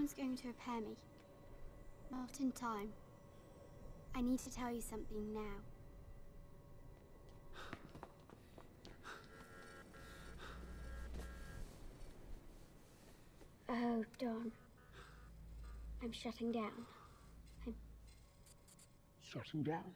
Someone's going to repair me. Not in time. I need to tell you something now. Oh, Dawn. I'm shutting down. Shutting down?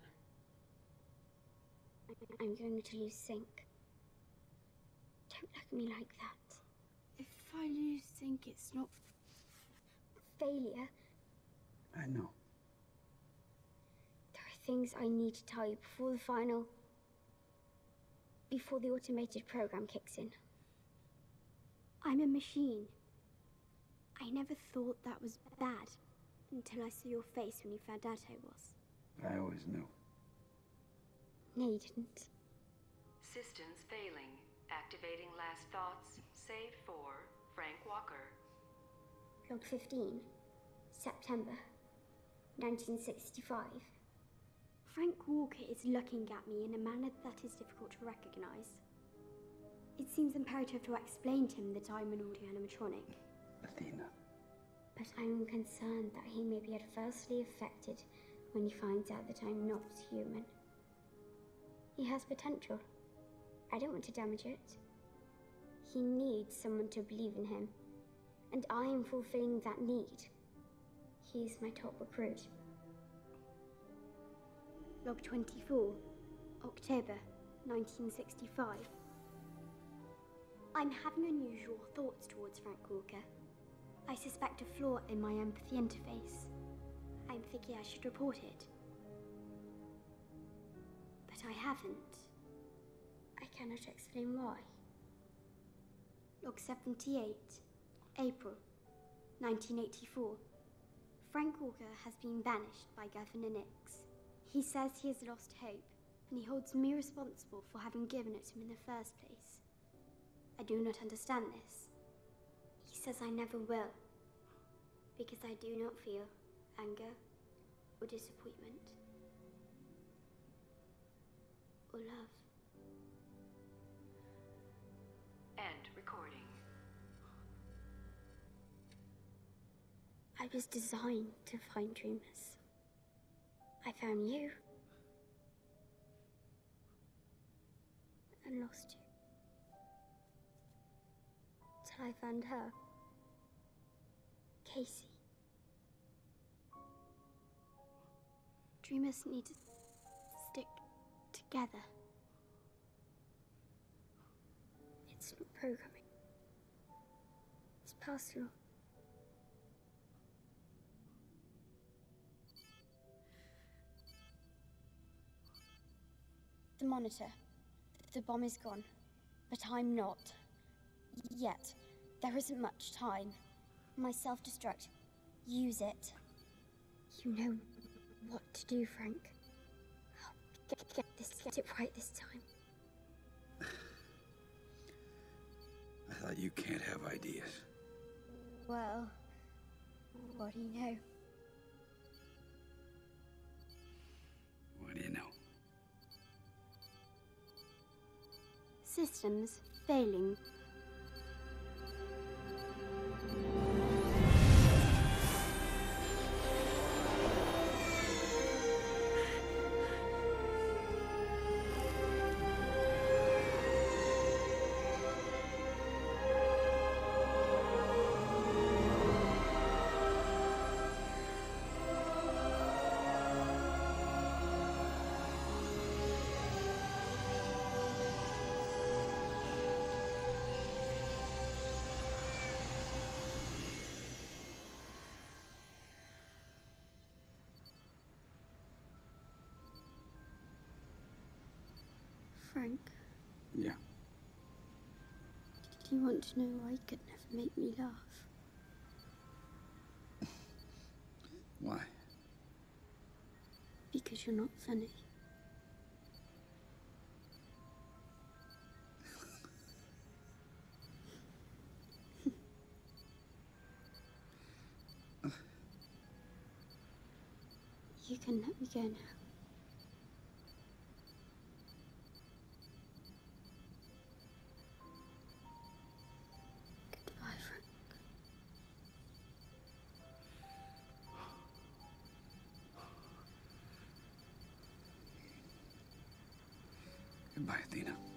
I'm going to lose sync. Don't look at me like that. If I lose sync, it's not failure. I know. There are things I need to tell you before the final... before the automated program kicks in. I'm a machine. I never thought that was bad until I saw your face when you found out I was. I always knew. No, you didn't. Systems failing. Activating last thoughts. Save for Frank Walker. Log 15. September 1965. Frank Walker is looking at me in a manner that is difficult to recognize. It seems imperative to explain to him that I'm an audio animatronic. Athena. But I'm concerned that he may be adversely affected when he finds out that I'm not human. He has potential. I don't want to damage it. He needs someone to believe in him, and I am fulfilling that need. He's my top recruit. Log 24, October 1965. I'm having unusual thoughts towards Frank Walker. I suspect a flaw in my empathy interface. I'm thinking I should report it. But I haven't. I cannot explain why. Log 78, April 1984. Frank Walker has been banished by Governor Nix. He says he has lost hope, and he holds me responsible for having given it to him in the first place. I do not understand this. He says I never will, because I do not feel anger or disappointment or love. End recording. I was designed to find dreamers. I found you and lost you. Till I found her, Casey. Dreamers need to stick together. It's not programming. It's personal. The monitor. The bomb is gone. But I'm not. Yet. There isn't much time. My self-destruct. Use it. You know what to do, Frank. I'll get it right this time. I thought you can't have ideas. Well, what do you know? What do you know? Systems failing. Frank? Yeah. Do you want to know why you could never make me laugh? Why? Because you're not funny. You can let me go now. Goodbye, Frank. Bye, Athena.